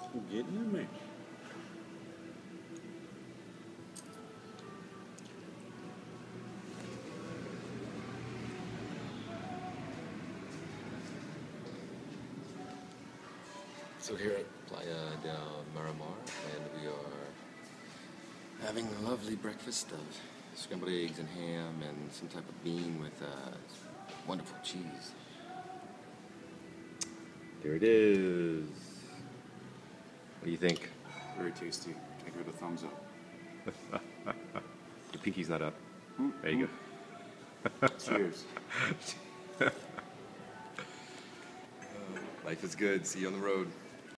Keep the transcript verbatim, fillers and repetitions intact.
Getting to me. So here at Playa del Miramar, and we are having a lovely breakfast of scrambled eggs and ham and some type of bean with uh, wonderful cheese. There it is. What do you think? Very tasty. I give it a thumbs up. Your pinky's not up. Mm, There you mm. go. Cheers. Life is good. See you on the road.